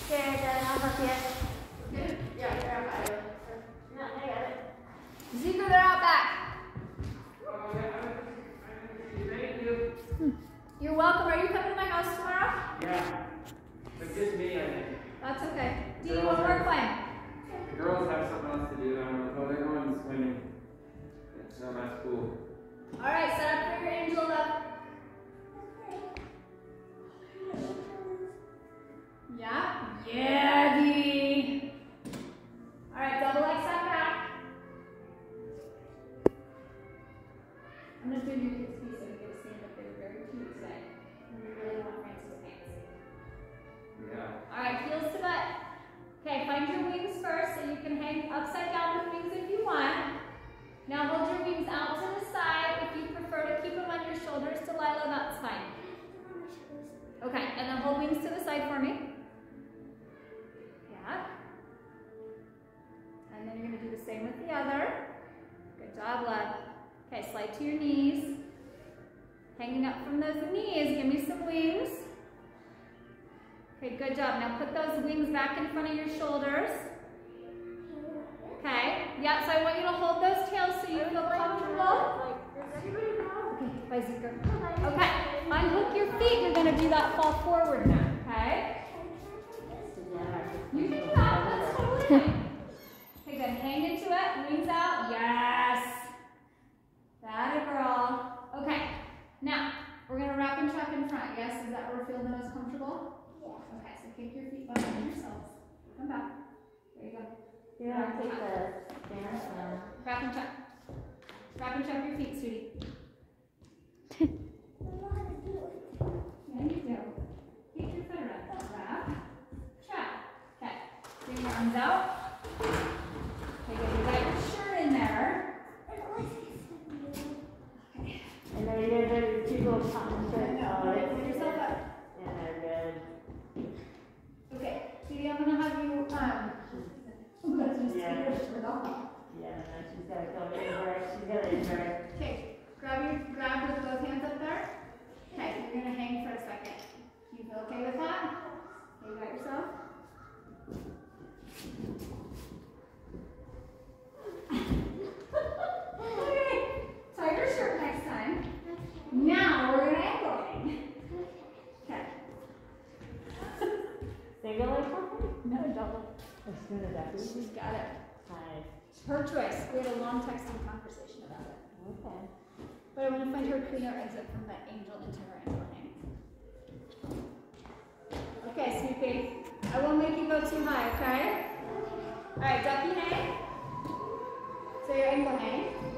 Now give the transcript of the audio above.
Okay, then I'll help you. Good? Yeah, grab it. No, I got it. Zika, they're out back. Thank you. You're welcome. Are you coming to my house tomorrow? Yeah, but just me, I think. That's okay. Do you want more playing? The girls have something else to do. I don't know. Oh, they're going swimming. So that's cool. All right, set up for your angel love. Yeah? Yeah, Dee. All right, double leg step back. I'm going to do your kids' feet so you get to see that they were very cute today. And we really want Francis' pants. Yeah. All right, heels to butt. Okay, find your wings first so you can hang upside down with wings if you want. Now hold your wings out to the side. If you prefer to keep them on your shoulders, Delilah, that's fine. Okay, and then hold wings to the side for me. Yeah. And then you're going to do the same with the other. Good job, love. Okay, slide to your knees. Hanging up from those knees, give me some wings. Okay, good job. Now put those wings back in front of your shoulders. Okay, yeah, so I want you to hold those tails so you feel comfortable. Okay, bye, Zika. Okay, unhook your feet. You're going to do that fall forward now, okay? You can do that. That's totally fine. Okay, good. Hang into it. Wings out. Yes. That it, girl. Okay, now we're going to wrap and trap in front. Yes, is that where we're feeling the most comfortable? Yeah. Okay, so kick your feet behind yourselves. Come back. There you go. You want to take the stand down? Wrap and trap. Wrap and trap your feet, sweetie. Yeah, you do. Kick your foot around. Wrap. Trap. Okay. Bring your arms out. Okay, good. You got your shirt in there. Okay. And then you're going to do two little cotton shirts. Put yourself up. Yeah, they're good. Okay. Sweetie, I'm going to have you, let's just Yeah. take your shirt off. Yeah, no, she's got to go invert. She's got to invert. Okay. Grab with both hands up there. Okay, you're going to hang for a second. You feel okay with that? Okay, you got yourself? Okay, tie your shirt next time. Now we're going to ankle hang. Okay. Single leg something? No, double. As soon as that. She's got it. Nice. Her choice. We had a long texting conversation about it. Okay. But I want to find her cleaner exit from that angel into her ankle hang. Okay, sweetie. I won't make you go too high, okay? All right, ducky hang. So your ankle hang.